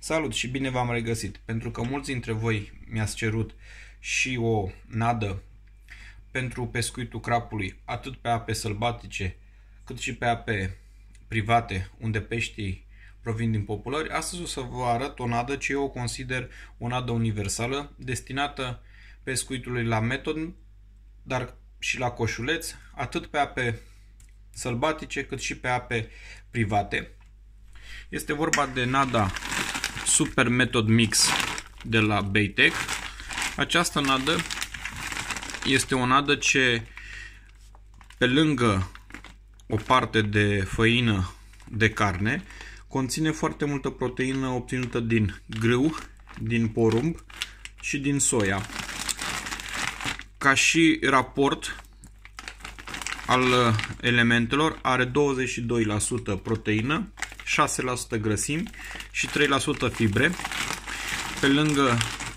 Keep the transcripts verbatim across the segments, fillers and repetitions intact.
Salut și bine v-am regăsit! Pentru că mulți dintre voi mi-ați cerut și o nadă pentru pescuitul crapului, atât pe ape sălbatice, cât și pe ape private, unde peștii provin din populări, astăzi o să vă arăt o nadă ce eu o consider o nadă universală, destinată pescuitului la metod, dar și la coșuleț, atât pe ape sălbatice, cât și pe ape private. Este vorba de nada Super Method Mix de la Baytech. Această nadă este o nadă ce, pe lângă o parte de făină de carne, conține foarte multă proteină obținută din grâu, din porumb și din soia. Ca și raport al elementelor, are douăzeci și doi la sută proteină, șase la sută grăsimi și trei la sută fibre. Pe lângă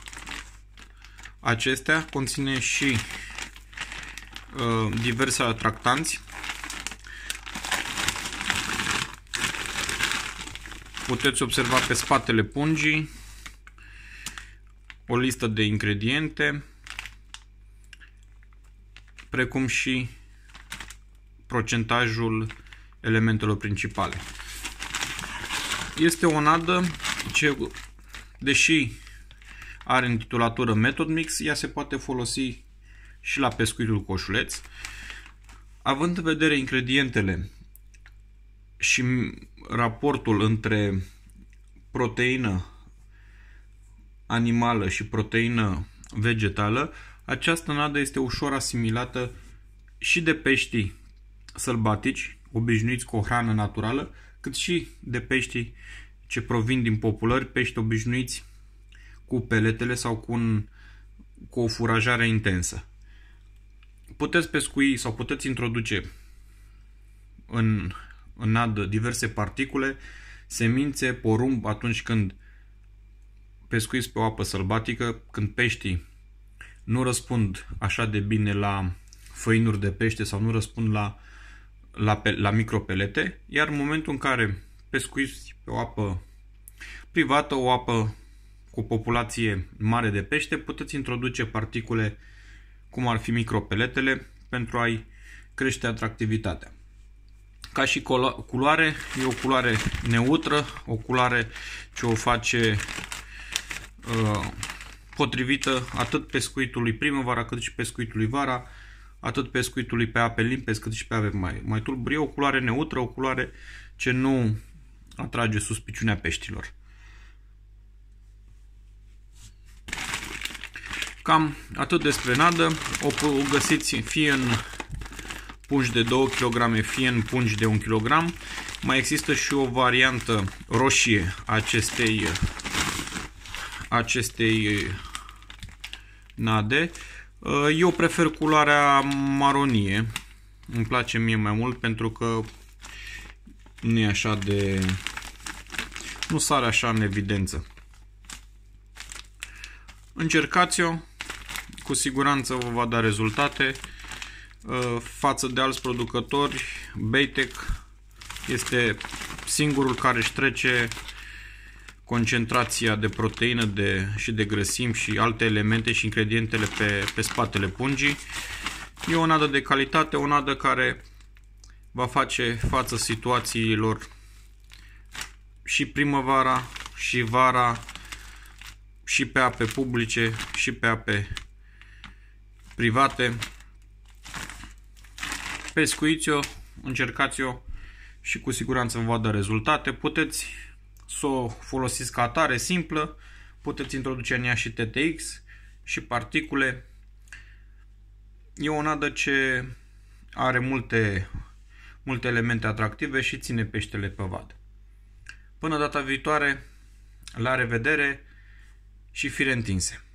acestea conține și uh, diverse atractanți. Puteți observa pe spatele pungii o listă de ingrediente, precum și procentajul elementelor principale. Este o nadă ce, deși are intitulatură Method Mix, ea se poate folosi și la pescuitul coșuleț. Având în vedere ingredientele și raportul între proteină animală și proteină vegetală, această nadă este ușor asimilată și de peștii sălbatici, obișnuiți cu o hrană naturală, cât și de peștii ce provin din populări, pești obișnuiți cu peletele sau cu, un, cu o furajare intensă. Puteți pescui sau puteți introduce în, în nadă diverse particule, semințe, porumb atunci când pescuiți pe o apă sălbatică, când peștii nu răspund așa de bine la făinuri de pește sau nu răspund la La, la micropelete, iar în momentul în care pescuiți pe o apă privată, o apă cu populație mare de pește, puteți introduce particule cum ar fi micropeletele pentru a-i crește atractivitatea. Ca și culoare, e o culoare neutră, o culoare ce o face uh, potrivită atât pescuitului primăvara cât și pescuitului vara, atât pescuitului pe ape limpezi cât și pe ape mai, mai tulburi. E o culoare neutră, o culoare ce nu atrage suspiciunea peștilor. Cam atât despre nadă. O găsiți fie în pungi de două kilograme, fie în pungi de un kilogram. Mai există și o variantă roșie a acestei, acestei nade. Eu prefer culoarea maronie, îmi place mie mai mult pentru că nu e așa de... nu sare așa în evidență. Încercați-o, cu siguranță vă va da rezultate. Față de alți producători, Baytech este singurul care își trece concentrația de proteină de, și de grăsimi și alte elemente și ingredientele pe, pe spatele pungii. E o nadă de calitate, o nadă care va face față situațiilor și primăvara, și vara, și pe ape publice, și pe ape private. Pescuiți-o, încercați-o și cu siguranță vă va da rezultate. Puteți să o folosiți ca atare, simplă, puteți introduce în ea și T T X și particule. E o nadă ce are multe, multe elemente atractive și ține peștele pe vad. Până data viitoare, la revedere și fire întinse!